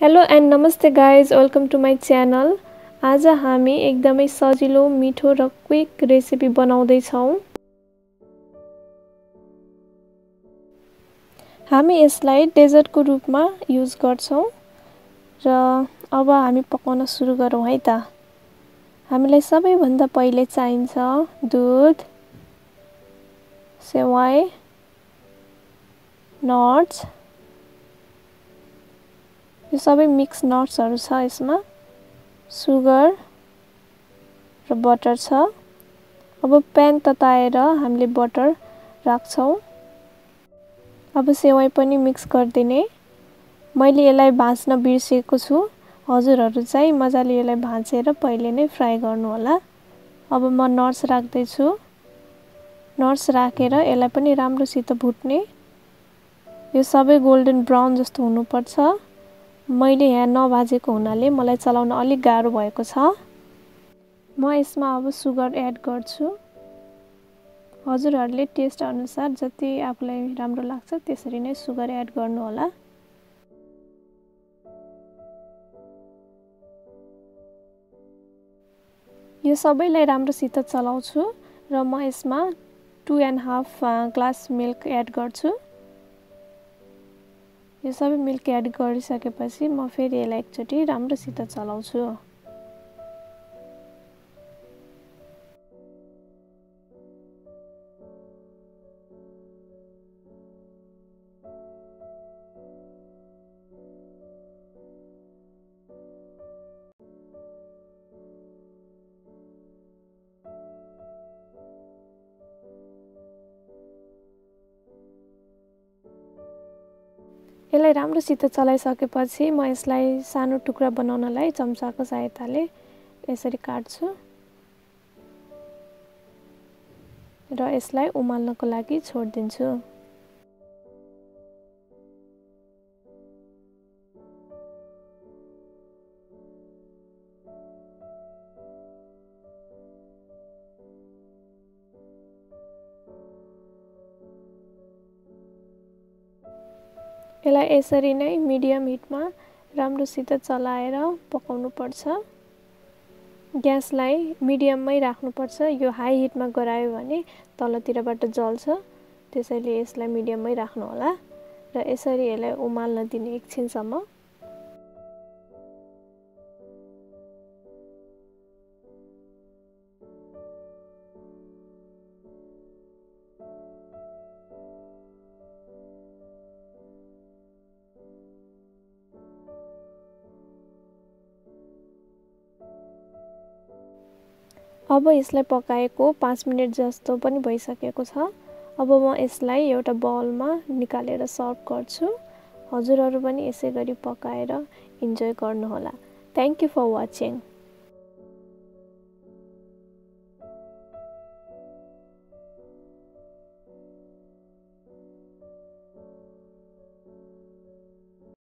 Hello and नमस्ते guys, welcome to my channel. आज हामी एकदमै सजिलो मिठो र क्विक रेसिपी बनाउँदै छौं। हामी यसलाई डेजर्टको रूपमा युज गर्छौं र अब हामी पकाउन सुरु गरौँ है त। हामीलाई सबैभन्दा पहिले चाहिन्छ दुध, सेवाई, नट्स, यो सबै मिक्स नट्सहरु छ यसमा, सुगर र बटर छ। अब प्यान तताएर हामीले बटर राख्छौं। अब सेवाई पनि मिक्स गर्दिने। मैले यसलाई भाज्न बिर्सेको छु। हजुरहरु चाहिँ मजाले यसलाई भाजेर पहिले नै फ्राई गर्नु होला। अब म नट्स राख्दै छु। नट्स राखेर यसलाई पनि राम्रोसित भुट्ने। यो सबै गोल्डन ब्राउन जस्तो हुनुपर्छ। मैले यहाँ नभाजेको हुनाले मलाई चलाउन अलि गाह्रो भएको छ। म यसमा अब सुगर एड गर्छु। हजुरहरुले टेस्ट अनुसार जति आफुलाई राम्रो लाग्छ त्यसरी नै सुगर एड गर्नु होला। यो सबैलाई राम्रोसित चलाउँछु र म यसमा 2.5 ग्लास मिल्क एड गर्छु। यो सबै मिल्क एड गरिसकेपछि म फेरि यसलाई एकचोटी राम्रोसित चलाउँछु। यसलाई राम्रोसित चलाइसकेपछि म यसलाई सानो टुक्रा बनाउनलाई चम्चाको सहायताले यसरी काट्छु र यसलाई उमाल्नको लागि छोड्दिन्छु। यसलाई यसरी नै मिडियम हिटमा राम्रोसित चलाएर पकाउनु पर्छ। ग्यासलाई मिडियममै राख्नुपर्छ। यो हाई हिटमा गरायो भने तलतिरबाट जल्छ। त्यसैले यसलाई मिडियममै राख्नु होला र यसरी यसलाई उमाल्न दिने एकछिनसम्म। अब यसलाई पकाएको 5 मिनेट जस्तो पनि भइसकेको छ। अब म यसलाई एउटा बाउलमा निकालेर सर्भ गर्छु। हजुरहरु पनि यसै गरी पकाएर इन्जोय गर्नु होला। Thank you for watching.